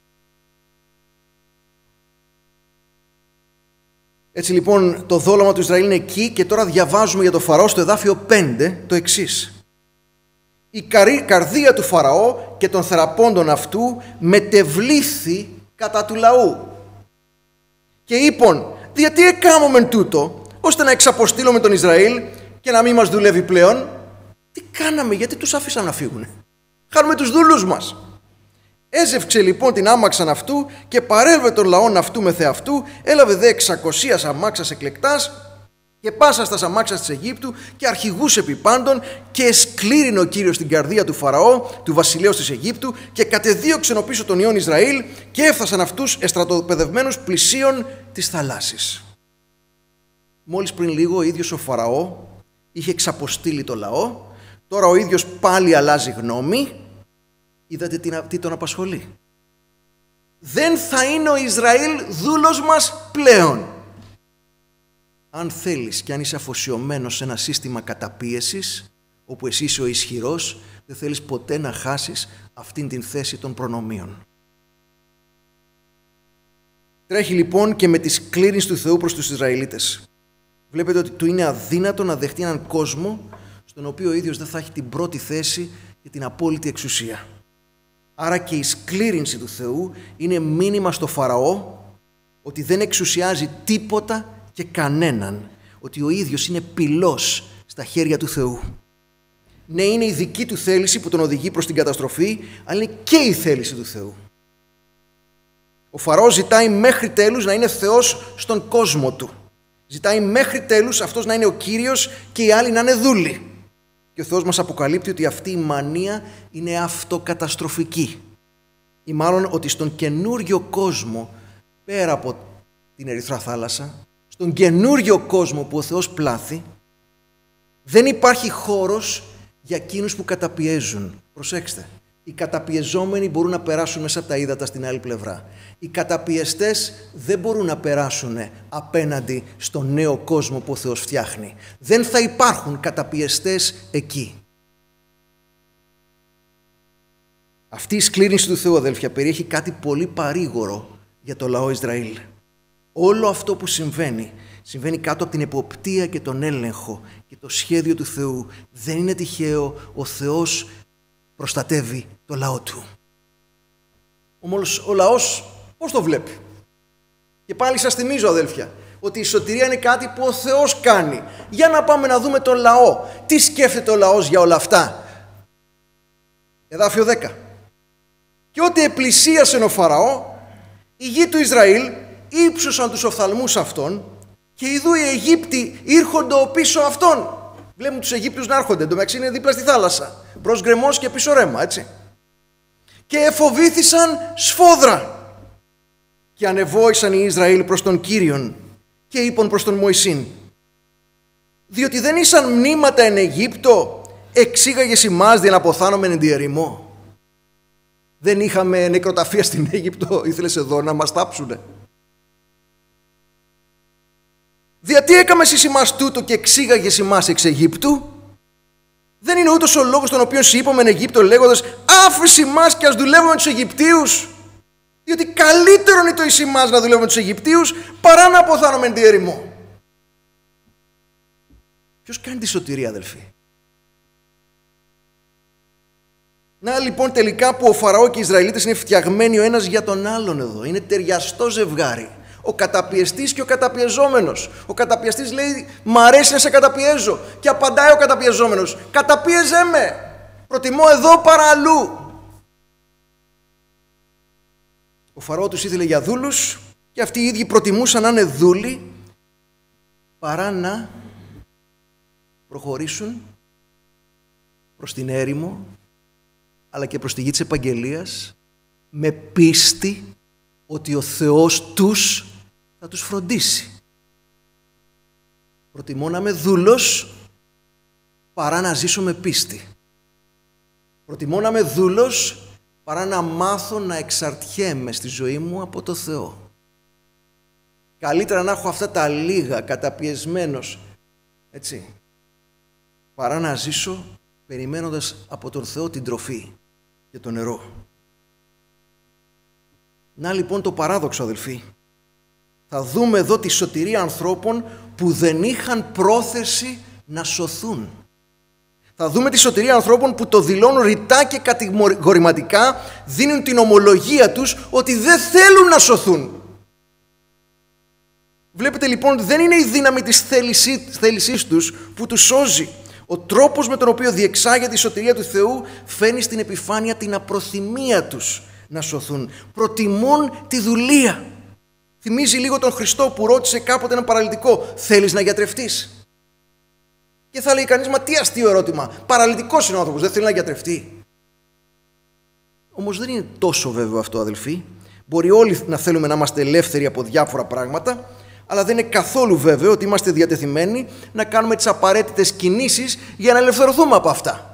S1: Έτσι λοιπόν το δόλωμα του Ισραήλ είναι εκεί και τώρα διαβάζουμε για το Φαραώ στο εδάφιο 5 το εξής. Η καρδία του Φαραώ και των θεραπώντων αυτού μετεβλήθη κατά του λαού. Και είπον, διατί εκάμωμεν τούτο, ώστε να εξαποστείλουμε τον Ισραήλ και να μην μας δουλεύει πλέον? Τι κάναμε, γιατί τους άφησαν να φύγουν? Χάνουμε τους δούλους μας. Έζευξε λοιπόν την άμαξαν αυτού και παρέλβε τον λαόν αυτού με θεαυτού, έλαβε δε 600 αμάξας εκλεκτάς και πάσα στα αμάξας της Αιγύπτου και αρχηγούς επί πάντων, και εσκλήρινε ο Κύριος την καρδία του Φαραώ, του βασιλέως της Αιγύπτου, και κατεδίωξεν οπίσω των ιών Ισραήλ και έφτασαν αυτούς εστρατοπεδευμένους πλησίων της θαλάσσης. Μόλις πριν λίγο ο ίδιος ο Φαραώ είχε εξαποστείλει το λαό, τώρα ο ίδιος πάλι αλλάζει γνώμη. Είδατε τι τον απασχολεί? Δεν θα είναι ο Ισραήλ δούλος μας πλέον. Αν θέλεις και αν είσαι αφοσιωμένος σε ένα σύστημα καταπίεσης, όπου εσύ είσαι ο ισχυρός, δεν θέλεις ποτέ να χάσεις αυτήν την θέση των προνομίων. Τρέχει λοιπόν και με τη σκλήρινση του Θεού προς τους Ισραηλίτες. Βλέπετε ότι του είναι αδύνατο να δεχτεί έναν κόσμο στον οποίο ο ίδιος δεν θα έχει την πρώτη θέση και την απόλυτη εξουσία. Άρα και η σκλήρινση του Θεού είναι μήνυμα στο Φαραώ ότι δεν εξουσιάζει τίποτα και κανέναν, ότι ο ίδιος είναι πυλός στα χέρια του Θεού. Ναι, είναι η δική του θέληση που τον οδηγεί προς την καταστροφή, αλλά είναι και η θέληση του Θεού. Ο Φαραώ ζητάει μέχρι τέλους να είναι Θεός στον κόσμο του. Ζητάει μέχρι τέλους αυτός να είναι ο Κύριος και οι άλλοι να είναι δούλοι. Και ο Θεός μας αποκαλύπτει ότι αυτή η μανία είναι αυτοκαταστροφική. Ή μάλλον ότι στον καινούριο κόσμο, πέρα από την Ερυθρά Θάλασσα, στον καινούριο κόσμο που ο Θεός πλάθει, δεν υπάρχει χώρος για εκείνους που καταπιέζουν. Προσέξτε, οι καταπιεζόμενοι μπορούν να περάσουν μέσα από τα ύδατα στην άλλη πλευρά. Οι καταπιεστές δεν μπορούν να περάσουν απέναντι στον νέο κόσμο που ο Θεός φτιάχνει. Δεν θα υπάρχουν καταπιεστές εκεί. Αυτή η σκλήρινση του Θεού, αδέλφια, περιέχει κάτι πολύ παρήγορο για το λαό Ισραήλ. Όλο αυτό που συμβαίνει κάτω από την εποπτεία και τον έλεγχο και το σχέδιο του Θεού. Δεν είναι τυχαίο, ο Θεός προστατεύει το λαό του. Όμως ο λαός πώς το βλέπει? Και πάλι σας θυμίζω, αδέλφια, ότι η σωτηρία είναι κάτι που ο Θεός κάνει. Για να πάμε να δούμε τον λαό. Τι σκέφτεται ο λαός για όλα αυτά? Εδάφιο 10. Και ότι επλησίασε ο Φαραώ, η γη του Ισραήλ ύψωσαν τους οφθαλμούς αυτών, και ειδού οι Αιγύπτιοι ήρχοντο πίσω αυτών. Βλέπουμε τους Αιγύπτιους να έρχονται, εντωμεταξύ είναι δίπλα στη θάλασσα. Μπρος γκρεμός και πίσω ρέμα, έτσι. Και εφοβήθησαν σφόδρα. Και ανεβόησαν οι Ισραήλ προς τον Κύριον και είπαν προς τον Μωυσήν, διότι δεν ήσαν μνήματα εν Αιγύπτο, εξήγαγες ημάς δια να αποθάνομεν εν τη ερημό. Δεν είχαμε νεκροταφεία στην Αίγυπτο, ήθελες εδώ να μας τάψουνε? Διατί έκαμες εις ημάς τούτο και εξήγαγες ημάς εξ Αιγύπτου? Δεν είναι ούτως ο λόγος τον οποίο σου είπαμε εν Αιγύπτο, λέγοντας, άφησε ημάς και ας δουλεύουμε τους Αιγυπτίους? Διότι καλύτερον είναι το εις ημάς να δουλεύουμε τους Αιγυπτίους παρά να αποθάνουμε εν τη ερημό. Ποιος κάνει τη σωτηρία, αδελφοί? Να λοιπόν τελικά που ο Φαραώ και οι Ισραηλίτες είναι φτιαγμένοι ο ένας για τον άλλον εδώ. Είναι ταιριαστό ζευγάρι. Ο καταπιεστής και ο καταπιεζόμενος. Ο καταπιεστής λέει, μ' αρέσει να σε καταπιέζω. Και απαντάει ο καταπιεζόμενος, καταπίεζέ με. Προτιμώ εδώ παρά αλλού. Ο Φαραώ τους ήθελε για δούλους και αυτοί οι ίδιοι προτιμούσαν να είναι δούλοι παρά να προχωρήσουν προς την έρημο αλλά και προς τη γη της επαγγελίας με πίστη ότι ο Θεός τους θα τους φροντίσει. Προτιμώ να είμαι δούλος παρά να ζήσω με πίστη. Προτιμώ να είμαι δούλος παρά να μάθω να εξαρτιέμαι στη ζωή μου από το Θεό. Καλύτερα να έχω αυτά τα λίγα καταπιεσμένος, έτσι, παρά να ζήσω περιμένοντας από τον Θεό την τροφή και το νερό. Να λοιπόν το παράδοξο, αδελφοί. Θα δούμε εδώ τη σωτηρία ανθρώπων που δεν είχαν πρόθεση να σωθούν. Θα δούμε τη σωτηρία ανθρώπων που το δηλώνουν ρητά και κατηγορηματικά, δίνουν την ομολογία τους ότι δεν θέλουν να σωθούν. Βλέπετε λοιπόν, δεν είναι η δύναμη της θέλησής τους που τους σώζει. Ο τρόπος με τον οποίο διεξάγεται η σωτηρία του Θεού φέρνει στην επιφάνεια την απροθυμία τους να σωθούν. Προτιμούν τη δουλεία. Θυμίζει λίγο τον Χριστό που ρώτησε κάποτε έναν παραλυτικό, θέλεις να γιατρευτείς? Και θα λέει κανείς, μα τι αστείο ερώτημα, παραλυτικός είναι ο άνθρωπος, δεν θέλει να γιατρευτεί. Όμως δεν είναι τόσο βέβαιο αυτό, αδελφοί. Μπορεί όλοι να θέλουμε να είμαστε ελεύθεροι από διάφορα πράγματα, αλλά δεν είναι καθόλου βέβαιο ότι είμαστε διατεθειμένοι να κάνουμε τις απαραίτητες κινήσεις για να ελευθερωθούμε από αυτά.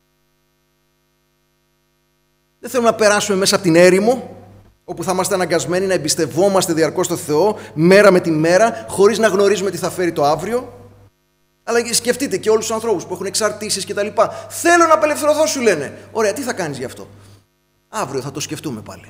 S1: Δεν θέλουμε να περάσουμε μέσα από την έρημο, όπου θα είμαστε αναγκασμένοι να εμπιστευόμαστε διαρκώς τον Θεό, μέρα με τη μέρα, χωρίς να γνωρίζουμε τι θα φέρει το αύριο. Αλλά σκεφτείτε και όλους τους ανθρώπους που έχουν εξαρτήσεις κτλ. Θέλω να απελευθερωθώ, σου λένε. Ωραία, τι θα κάνεις γι' αυτό? Αύριο θα το σκεφτούμε πάλι.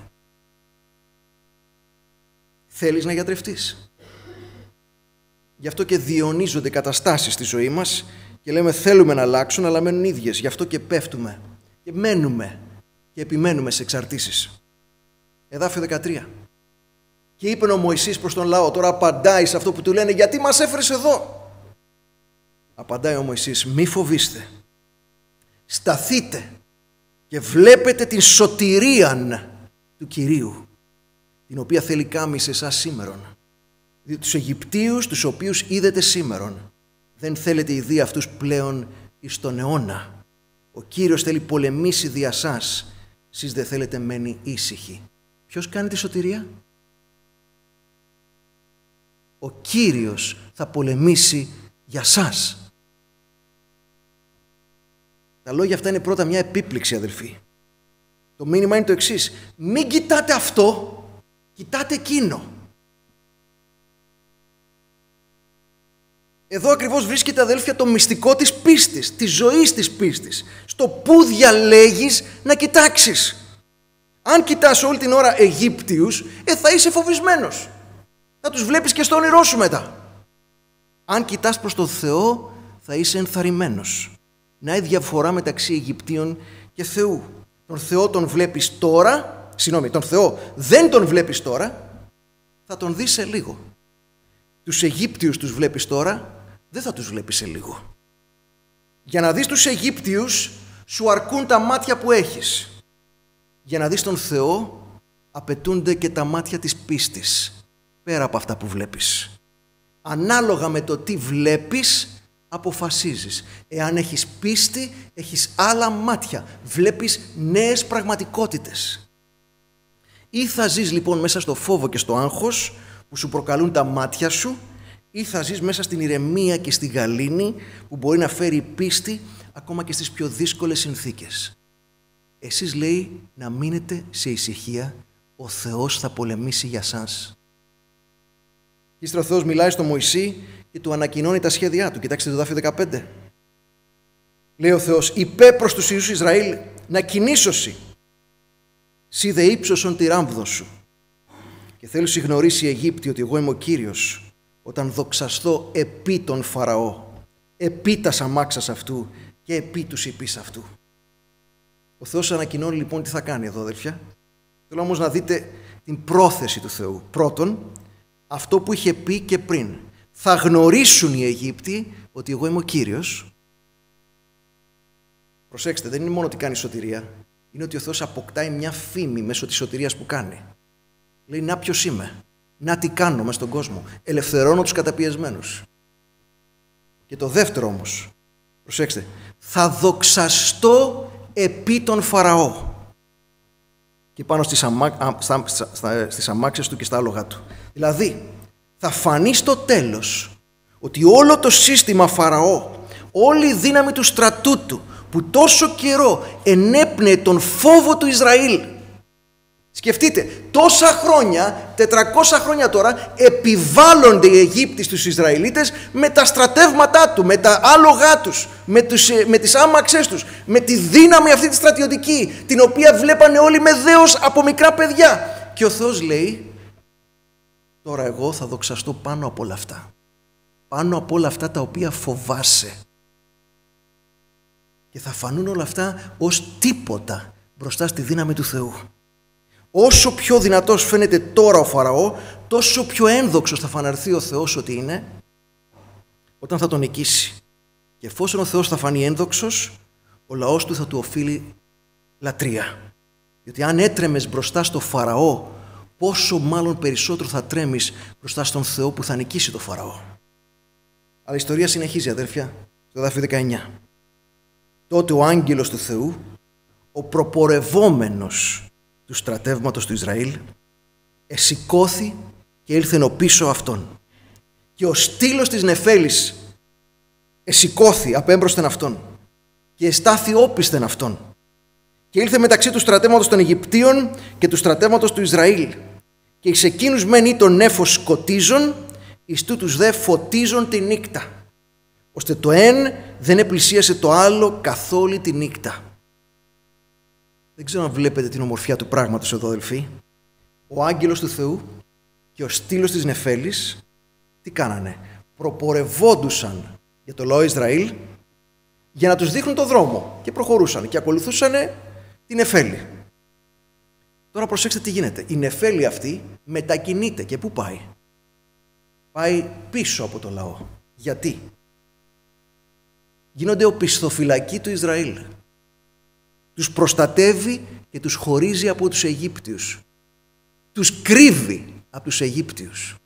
S1: Θέλεις να γιατρευτείς? Γι' αυτό και διονύζονται καταστάσεις στη ζωή μας και λέμε θέλουμε να αλλάξουν, αλλά μένουν ίδιες. Γι' αυτό και πέφτουμε και μένουμε και επιμένουμε σε εξαρτήσεις. Εδάφιο 13. Και είπε ο Μωυσής προς τον λαό, τώρα απαντάει σε αυτό που του λένε, γιατί μας έφερες εδώ? Απαντάει ο Μωυσής, μη φοβήστε, σταθείτε και βλέπετε την σωτηρίαν του Κυρίου, την οποία θέλει κάμει σε εσάς σήμερον. Διότι τους Αιγυπτίους, τους οποίους είδετε σήμερον, δεν θέλετε ειδή αυτούς πλέον εις τον αιώνα. Ο Κύριος θέλει πολεμήσει δια σας, εσείς δεν θέλετε μένει ήσυχοι. Ποιος κάνει τη σωτηρία? Ο Κύριος θα πολεμήσει για σας. Τα λόγια αυτά είναι πρώτα μια επίπληξη, αδελφοί. Το μήνυμα είναι το εξής. Μην κοιτάτε αυτό, κοιτάτε εκείνο. Εδώ ακριβώς βρίσκεται, αδέλφια, το μυστικό της πίστης, της ζωής της πίστης. Στο πού διαλέγεις να κοιτάξεις. Αν κοιτάς όλη την ώρα Αιγύπτιους, θα είσαι φοβισμένος. Θα τους βλέπεις και στο όνειρό σου μετά. Αν κοιτάς προς τον Θεό, θα είσαι ενθαρρυμένος. Να η διαφορά μεταξύ Αιγυπτίων και Θεού. Τον Θεό τον βλέπεις τώρα, τον Θεό δεν τον βλέπεις τώρα, θα τον δεις σε λίγο. Τους Αιγύπτιους τους βλέπεις τώρα, δεν θα τους βλέπεις σε λίγο. Για να δεις τους Αιγύπτιους, σου αρκούν τα μάτια που έχεις. Για να δεις τον Θεό, απαιτούνται και τα μάτια της πίστης, πέρα από αυτά που βλέπεις. Ανάλογα με το τι βλέπεις, αποφασίζεις. Εάν έχεις πίστη, έχεις άλλα μάτια. Βλέπεις νέες πραγματικότητες. Ή θα ζεις λοιπόν μέσα στο φόβο και στο άγχος που σου προκαλούν τα μάτια σου, ή θα ζεις μέσα στην ηρεμία και στη γαλήνη που μπορεί να φέρει πίστη ακόμα και στις πιο δύσκολες συνθήκες. Εσείς, λέει, να μείνετε σε ησυχία, ο Θεός θα πολεμήσει για σας. Ύστερα ο Θεός μιλάει στον Μωυσή και του ανακοινώνει τα σχέδιά του. Κοιτάξτε το δάφιο 15. Λέει ο Θεός, είπε προς τους Ιούς Ισραήλ να κινήσωσι, σύ δε ύψωσον τη ράμβδο σου. Και θέλω συγνωρίσει η Αιγύπτη ότι εγώ είμαι ο Κύριος, όταν δοξαστώ επί τον Φαραώ, επί τας αμάξας αυτού και επί τους υπείς αυτού. Ο Θεός ανακοινώνει λοιπόν τι θα κάνει εδώ, αδελφιά. Θέλω όμως να δείτε την πρόθεση του Θεού. Πρώτον, αυτό που είχε πει και πριν. Θα γνωρίσουν οι Αιγύπτιοι ότι εγώ είμαι ο Κύριος. Προσέξτε, δεν είναι μόνο ότι κάνει σωτηρία. Είναι ότι ο Θεός αποκτάει μια φήμη μέσω της σωτηρίας που κάνει. Λέει, να ποιος είμαι, να τι κάνω μες στον κόσμο. Ελευθερώνω τους καταπιεσμένους. Και το δεύτερο όμως, προσέξτε, θα δοξαστώ επί τον Φαραώ και πάνω στις αμάξες του και στα άλογα του. Δηλαδή, θα φανεί στο τέλος ότι όλο το σύστημα Φαραώ, όλη η δύναμη του στρατού του, που τόσο καιρό ενέπνεε τον φόβο του Ισραήλ Σκεφτείτε, τόσα χρόνια, 400 χρόνια τώρα, επιβάλλονται οι Αιγύπτιοι στους Ισραηλίτες με τα στρατεύματά του, με τα άλογά τους, με τις άμαξές τους, με τη δύναμη αυτή τη στρατιωτική, την οποία βλέπανε όλοι με δέος από μικρά παιδιά. Και ο Θεός λέει, τώρα εγώ θα δοξαστώ πάνω από όλα αυτά. Πάνω από όλα αυτά τα οποία φοβάσαι. Και θα φανούν όλα αυτά ως τίποτα μπροστά στη δύναμη του Θεού. Όσο πιο δυνατός φαίνεται τώρα ο Φαραώ, τόσο πιο ένδοξος θα φανερθεί ο Θεός ότι είναι όταν θα τον νικήσει. Και εφόσον ο Θεός θα φανεί ένδοξος, ο λαός του θα του οφείλει λατρεία. Γιατί αν έτρεμες μπροστά στο Φαραώ, πόσο μάλλον περισσότερο θα τρέμεις μπροστά στον Θεό που θα νικήσει το Φαραώ. Αλλά η ιστορία συνεχίζει, αδέρφια, στο εδάφιο 19. Τότε ο άγγελος του Θεού, ο προπορευόμενος του στρατεύματος του Ισραήλ, εσηκώθη και ήλθε ενωπίσω αυτόν. Και ο στήλος της νεφέλης εσηκώθη απέμπροσθεν αυτόν και εστάθη όπισθεν αυτόν. Και ήλθε μεταξύ του στρατεύματος των Αιγυπτίων και του στρατεύματος του Ισραήλ. Και εις εκείνους μεν ή τον νέφος σκοτίζον, εις τούτους δε φωτίζον τη νύκτα, ώστε το εν δεν επλησίασε το άλλο καθ' όλη τη νύκτα. Δεν ξέρω αν βλέπετε την ομορφιά του πράγματος εδώ, αδελφοί. Ο άγγελος του Θεού και ο στήλος της νεφέλης τι κάνανε? Προπορευόντουσαν για το λαό Ισραήλ για να τους δείχνουν το δρόμο και προχωρούσαν και ακολουθούσαν την νεφέλη. Τώρα προσέξτε τι γίνεται. Η νεφέλη αυτή μετακινείται και πού πάει? Πάει πίσω από το λαό. Γιατί? Γίνονται οπισθοφυλακοί του Ισραήλ. Τους προστατεύει και τους χωρίζει από τους Αιγύπτιους. Τους κρύβει από τους Αιγύπτιους.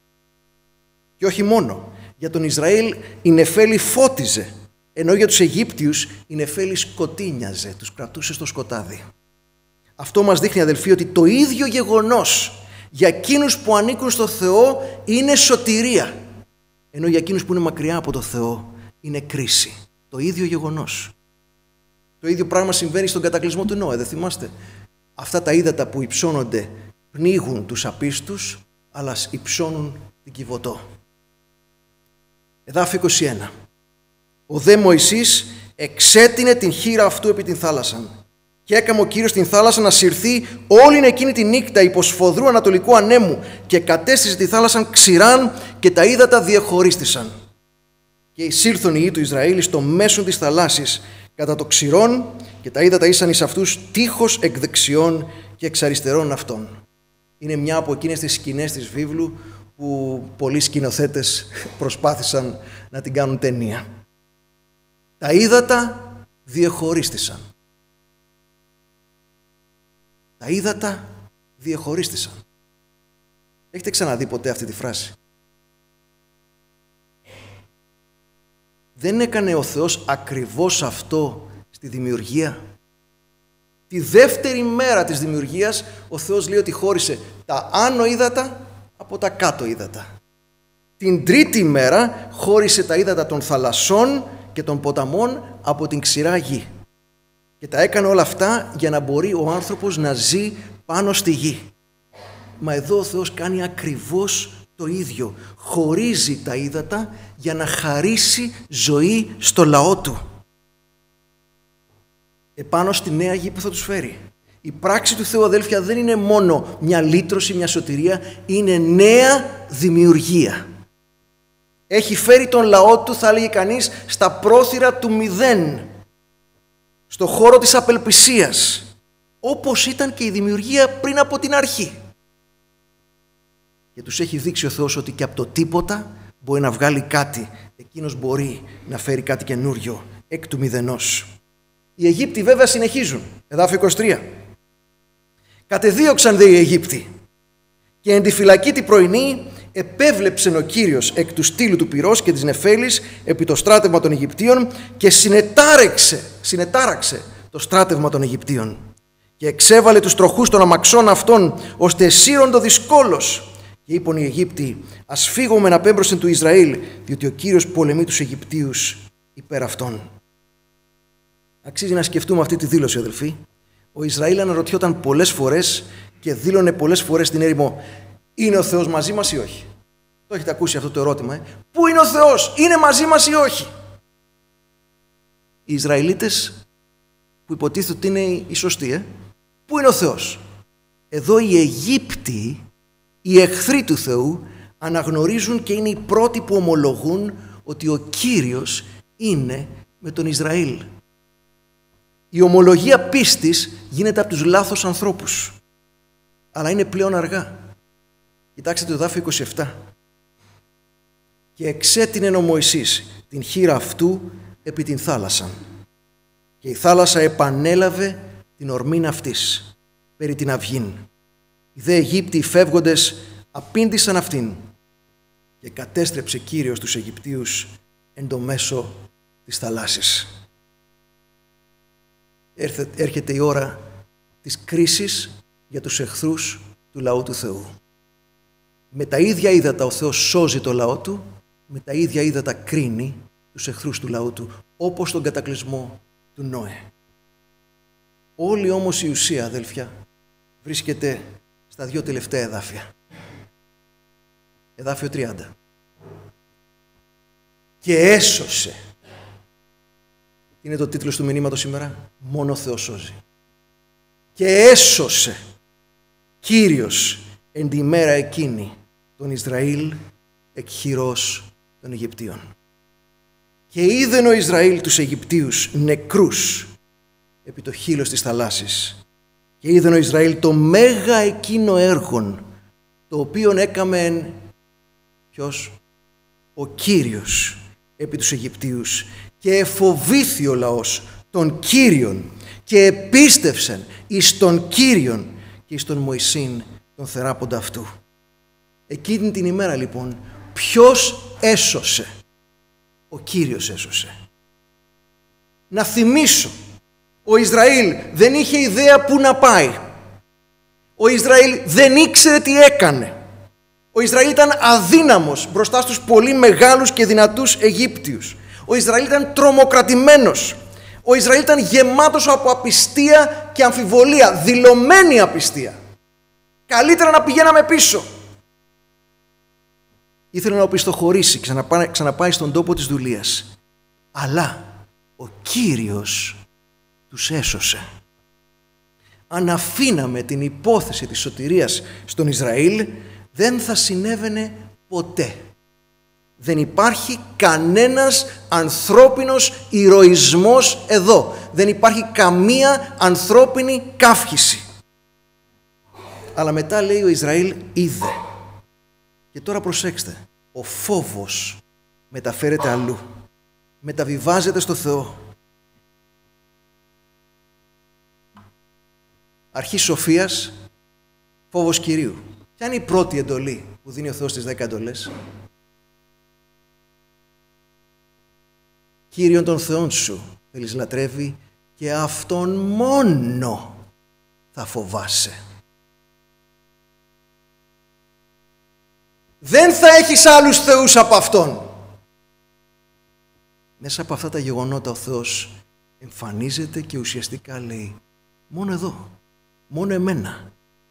S1: Και όχι μόνο. Για τον Ισραήλ η νεφέλη φώτιζε, ενώ για τους Αιγύπτιους η νεφέλη σκοτίνιαζε, τους κρατούσε στο σκοτάδι. Αυτό μας δείχνει, αδελφοί, ότι το ίδιο γεγονός για εκείνους που ανήκουν στο Θεό είναι σωτηρία, ενώ για εκείνους που είναι μακριά από το Θεό είναι κρίση. Το ίδιο γεγονός. Το ίδιο πράγμα συμβαίνει στον κατακλυσμό του Νώε, δεν θυμάστε? Αυτά τα ύδατα που υψώνονται πνίγουν τους απίστους, αλλά υψώνουν την Κιβωτό. Εδάφιο 21. Ο δε Μωυσής εξέτεινε την χείρα αυτού επί την θάλασσαν και έκαμε ο Κύριος την θάλασσα να συρθεί όλη εκείνη τη νύχτα υπό σφοδρού ανατολικού ανέμου και κατέστησε τη θάλασσαν ξηράν και τα ύδατα διεχωρίστησαν. Και εισήλθον οι υιοί του Ισραήλ στο μέσον της θαλάσσης κατά το ξηρόν και τα ύδατα ήσαν εις αυτούς τείχος εκ δεξιών και εξ αριστερών αυτών. Είναι μια από εκείνες τις σκηνές της βίβλου που πολλοί σκηνοθέτες προσπάθησαν να την κάνουν ταινία. Τα ύδατα διεχωρίστησαν. Τα ύδατα διεχωρίστησαν. Έχετε ξαναδεί ποτέ αυτή τη φράση? Δεν έκανε ο Θεός ακριβώς αυτό στη δημιουργία? Τη δεύτερη μέρα της δημιουργίας ο Θεός λέει ότι χώρισε τα άνω ύδατα από τα κάτω ύδατα. Την τρίτη μέρα χώρισε τα ύδατα των θαλασσών και των ποταμών από την ξηρά γη. Και τα έκανε όλα αυτά για να μπορεί ο άνθρωπος να ζει πάνω στη γη. Μα εδώ ο Θεός κάνει ακριβώς το ίδιο. Χωρίζει τα ύδατα για να χαρίσει ζωή στο λαό του. Επάνω στη νέα γη που θα τους φέρει. Η πράξη του Θεού, αδέλφια, δεν είναι μόνο μια λύτρωση, μια σωτηρία, είναι νέα δημιουργία. Έχει φέρει τον λαό του, θα έλεγε κανείς, στα πρόθυρα του μηδέν, στο χώρο της απελπισίας, όπως ήταν και η δημιουργία πριν από την αρχή. Και τους έχει δείξει ο Θεός ότι και από το τίποτα μπορεί να βγάλει κάτι. Εκείνος μπορεί να φέρει κάτι καινούριο εκ του μηδενός. Οι Αιγύπτιοι βέβαια συνεχίζουν. Εδάφιο 23. Κατεδίωξαν δε οι Αιγύπτιοι και εν τη φυλακή τη πρωινή επέβλεψεν ο Κύριος εκ του στήλου του πυρός και της νεφέλης επί το στράτευμα των Αιγυπτίων και συνετάραξε το στράτευμα των Αιγυπτίων και εξέβαλε τους τροχούς των αμαξών αυτών ώστε εσύροντο δυσκόλος. Και είπαν οι Αιγύπτιοι, ας φύγουμε να πέμπροσεν του Ισραήλ, διότι ο Κύριος πολεμεί τους Αιγυπτίους υπέρ αυτών. Αξίζει να σκεφτούμε αυτή τη δήλωση, αδελφοί, Ο Ισραήλ αναρωτιόταν πολλές φορές και δήλωνε πολλές φορές στην έρημο: είναι ο Θεός μαζί μας ή όχι? Το έχετε ακούσει αυτό το ερώτημα, Πού είναι ο Θεός? Είναι μαζί μας ή όχι? Οι Ισραηλίτες, που υποτίθεται ότι είναι οι σωστοί, πού είναι ο Θεός? Εδώ οι Αιγύπτιοι, οι εχθροί του Θεού, αναγνωρίζουν και είναι οι πρώτοι που ομολογούν ότι ο Κύριος είναι με τον Ισραήλ. Η ομολογία πίστης γίνεται από τους λάθος ανθρώπους, αλλά είναι πλέον αργά. Κοιτάξτε το εδάφιο 27. Και εξέτεινεν ο Μωυσής την χείρα αυτού επί την θάλασσα. Και η θάλασσα επανέλαβε την ορμήν αυτής περί την αυγήν. Οι δε Αιγύπτιοι φεύγοντες απήντησαν αυτήν και κατέστρεψε Κύριος τους Αιγυπτίους εν το μέσο της θαλάσσης. Έρχεται η ώρα της κρίσης για τους εχθρούς του λαού του Θεού. Με τα ίδια ύδατα ο Θεός σώζει το λαό του, με τα ίδια ύδατα κρίνει τους εχθρούς του λαού του, όπως τον κατακλυσμό του Νόε. Όλη όμως η ουσία, αδέλφια, βρίσκεται στα δύο τελευταία εδάφια. Εδάφιο 30. Και έσωσε. Τι είναι το τίτλος του μηνύματος σήμερα? Μόνο ο Θεός σώζει. Και έσωσε Κύριος εν τη μέρα εκείνη τον Ισραήλ εκ χειρός των Αιγυπτίων. Και είδεν ο Ισραήλ τους Αιγυπτίους νεκρούς επί το χείλος της θαλάσσης. Και είδεν ο Ισραήλ το μέγα εκείνο έργον, το οποίον έκαμεν ποιος? Ο Κύριος επί τους Αιγυπτίους. Και εφοβήθη ο λαός τον Κύριον και επίστευσεν εις τον Κύριον και εις τον Μωυσήν τον θεράποντα αυτού. Εκείνη την ημέρα λοιπόν ποιος έσωσε? Ο Κύριος έσωσε. Να θυμίσω, ο Ισραήλ δεν είχε ιδέα πού να πάει. Ο Ισραήλ δεν ήξερε τι έκανε. Ο Ισραήλ ήταν αδύναμος μπροστά στους πολύ μεγάλους και δυνατούς Αιγύπτιους. Ο Ισραήλ ήταν τρομοκρατημένος. Ο Ισραήλ ήταν γεμάτος από απιστία και αμφιβολία, δηλωμένη απιστία. Καλύτερα να πηγαίναμε πίσω. Ήθελε να οπισθοχωρήσει, ξαναπάει στον τόπο της δουλείας. Αλλά ο Κύριος τους έσωσε. Αν αφήναμε την υπόθεση της σωτηρίας στον Ισραήλ, δεν θα συνέβαινε ποτέ. Δεν υπάρχει κανένας ανθρώπινος ηρωισμός εδώ. Δεν υπάρχει καμία ανθρώπινη καύχηση. Αλλά μετά λέει ο Ισραήλ είδε. Και τώρα προσέξτε, ο φόβος μεταφέρεται αλλού. Μεταβιβάζεται στο Θεό. Αρχή σοφίας, φόβος Κυρίου. Ποια είναι η πρώτη εντολή που δίνει ο Θεός στις 10 εντολές? Κύριον τον Θεόν σου θέλεις λατρεύει και Αυτόν μόνο θα φοβάσαι. Δεν θα έχεις άλλους θεούς από Αυτόν. Μέσα από αυτά τα γεγονότα ο Θεός εμφανίζεται και ουσιαστικά λέει μόνο εδώ, μόνο εμένα.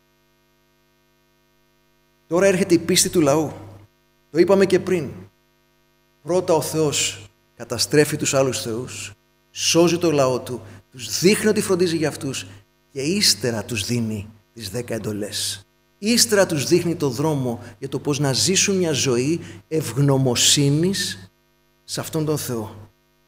S1: Τώρα έρχεται η πίστη του λαού. Το είπαμε και πριν. Πρώτα ο Θεός καταστρέφει τους άλλους θεούς, σώζει το λαό του, τους δείχνει ότι φροντίζει για αυτούς και ύστερα τους δίνει τις 10 εντολές. Ύστερα τους δείχνει το δρόμο για το πώς να ζήσουν μια ζωή ευγνωμοσύνης σε αυτόν τον Θεό.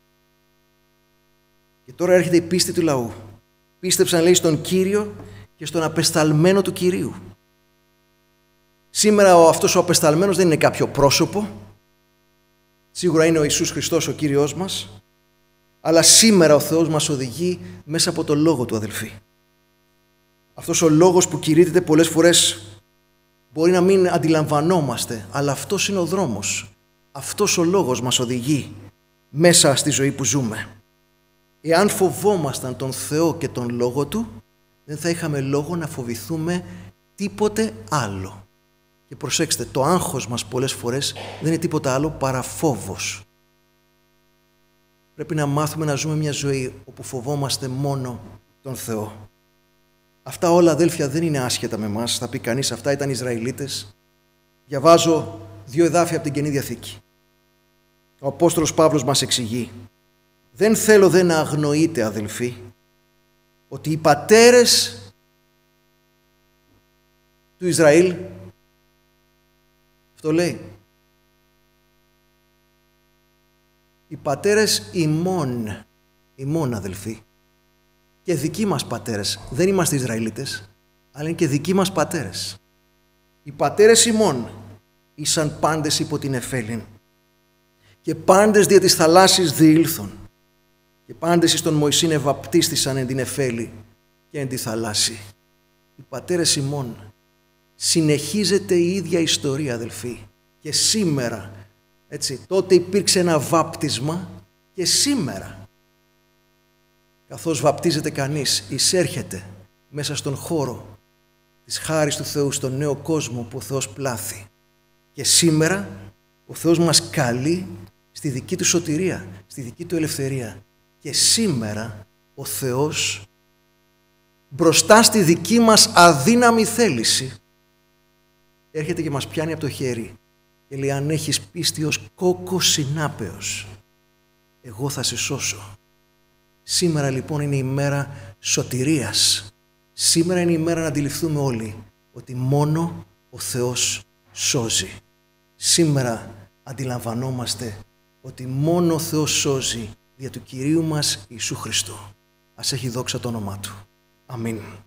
S1: Και τώρα έρχεται η πίστη του λαού. Πίστεψαν, λέει, στον Κύριο και στον απεσταλμένο του Κυρίου. Σήμερα αυτός ο απεσταλμένος δεν είναι κάποιο πρόσωπο. Σίγουρα είναι ο Ιησούς Χριστός ο Κύριος μας. Αλλά σήμερα ο Θεός μας οδηγεί μέσα από το Λόγο του, αδελφοί. Αυτός ο Λόγος που κηρύττεται πολλές φορές μπορεί να μην αντιλαμβανόμαστε, αλλά αυτός είναι ο δρόμος. Αυτός ο Λόγος μας οδηγεί μέσα στη ζωή που ζούμε. Εάν φοβόμασταν τον Θεό και τον Λόγο Του, δεν θα είχαμε λόγο να φοβηθούμε τίποτε άλλο. Και προσέξτε, το άγχος μας πολλές φορές δεν είναι τίποτα άλλο παρά φόβος. Πρέπει να μάθουμε να ζούμε μια ζωή όπου φοβόμαστε μόνο τον Θεό. Αυτά όλα, αδέλφια, δεν είναι άσχετα με εμάς. Θα πει κανείς, αυτά ήταν Ισραηλίτες. Διαβάζω 2 εδάφια από την Καινή Διαθήκη. Ο Απόστολος Παύλος μας εξηγεί: δεν θέλω δε να αγνοείτε, αδελφοί, ότι οι πατέρες του Ισραήλ, αυτό λέει, οι πατέρες ημών, αδελφοί, και δικοί μας πατέρες, δεν είμαστε Ισραηλίτες, αλλά είναι και δικοί μας πατέρες. Οι πατέρες ημών ήσαν πάντες υπό την εφέλην, και πάντες δια της θαλάσσης διήλθον, και πάντες εις τον Μωυσήν ευαπτίστησαν εν την εφέλη και εν τη θαλάσση. Οι πατέρες ημών. Συνεχίζεται η ίδια ιστορία, αδελφοί, και σήμερα, έτσι, τότε υπήρξε ένα βάπτισμα και σήμερα, καθώς βαπτίζεται κανείς, εισέρχεται μέσα στον χώρο της χάρης του Θεού, στον νέο κόσμο που ο Θεός πλάθει. Και σήμερα ο Θεός μας καλεί στη δική του σωτηρία, στη δική του ελευθερία. Και σήμερα ο Θεός, μπροστά στη δική μας αδύναμη θέληση, έρχεται και μας πιάνει από το χέρι και λέει: αν έχεις πίστη ως κόκκος συνάπεως, εγώ θα σε σώσω. Σήμερα λοιπόν είναι η μέρα σωτηρίας. Σήμερα είναι η μέρα να αντιληφθούμε όλοι ότι μόνο ο Θεός σώζει. Σήμερα αντιλαμβανόμαστε ότι μόνο ο Θεός σώζει δια του Κυρίου μας Ιησού Χριστού. Ας έχει δόξα το όνομά Του. Αμήν.